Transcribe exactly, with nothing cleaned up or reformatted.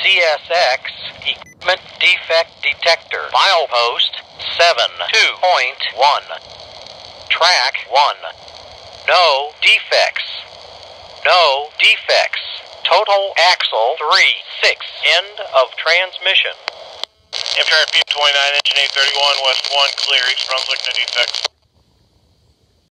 C S X Equipment Defect Detector. Milepost seven two point one. Track one. No defects. No defects. Total axle three six. End of transmission. Amtrak P twenty-nine, engine eight thirty-one, West one, clear, East Brunswick, no defects.